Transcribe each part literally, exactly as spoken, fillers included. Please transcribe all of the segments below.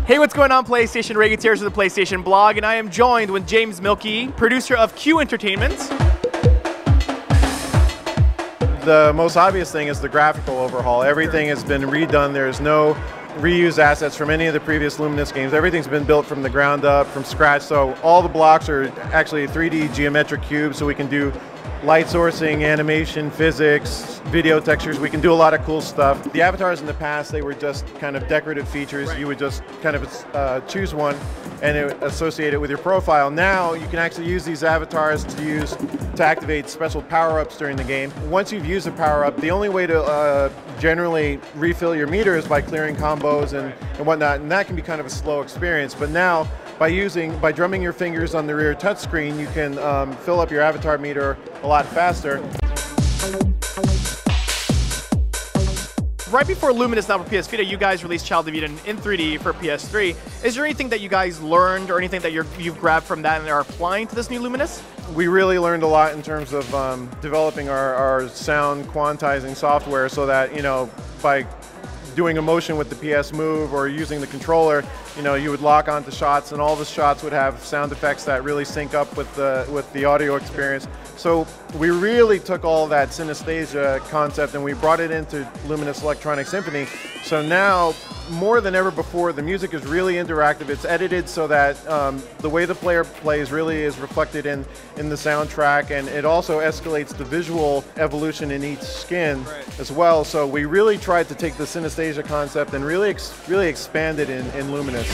Hey, what's going on, PlayStation Regateers of the PlayStation.Blog, and I am joined with James Mielke, producer of Q Entertainment. The most obvious thing is the graphical overhaul. Everything has been redone. There's no reused assets from any of the previous Lumines games. Everything's been built from the ground up, from scratch. So all the blocks are actually three D geometric cubes, so we can do light sourcing, animation, physics, video textures. We can do a lot of cool stuff. The avatars in the past, they were just kind of decorative features. Right. You would just kind of uh, choose one and it, associate it with your profile. Now you can actually use these avatars to use to activate special power-ups during the game. Once you've used a power-up, the only way to uh, generally refill your meter is by clearing combos and, and whatnot, and that can be kind of a slow experience. But now, by using, by drumming your fingers on the rear touchscreen, you can um, fill up your avatar meter a lot faster. Right before Lumines, now for P S Vita, you guys released Child of Eden in three D for P S three. Is there anything that you guys learned or anything that you're, you've grabbed from that and are applying to this new Lumines? We really learned a lot in terms of um, developing our, our sound quantizing software so that, you know, by doing a motion with the P S Move or using the controller, you know, you would lock onto shots and all the shots would have sound effects that really sync up with the, with the audio experience. So we really took all that synesthesia concept and we brought it into Luminous Electronic Symphony. So now, more than ever before, the music is really interactive. It's edited so that um, the way the player plays really is reflected in, in the soundtrack, and it also escalates the visual evolution in each skin right. as well. So we really tried to take the synesthesia concept and really, ex really expand it in, in Luminous.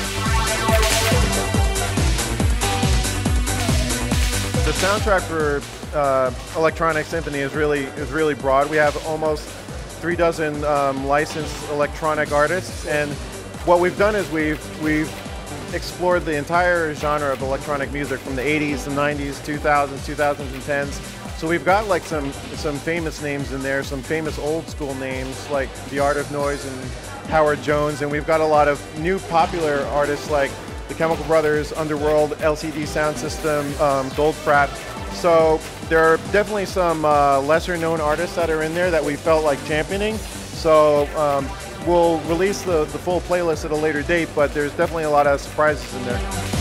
The soundtrack for uh, Electronic Symphony is really is really broad. We have almost three dozen um, licensed electronic artists, and what we've done is we've we've explored the entire genre of electronic music from the eighties, the nineties, two thousands, twenty tens. So we've got like some some famous names in there, some famous old school names like The Art of Noise and Howard Jones, and we've got a lot of new popular artists like the Chemical Brothers, Underworld, L C D Sound System, um, Goldfrapp. So there are definitely some uh, lesser known artists that are in there that we felt like championing. So um, we'll release the, the full playlist at a later date, but there's definitely a lot of surprises in there.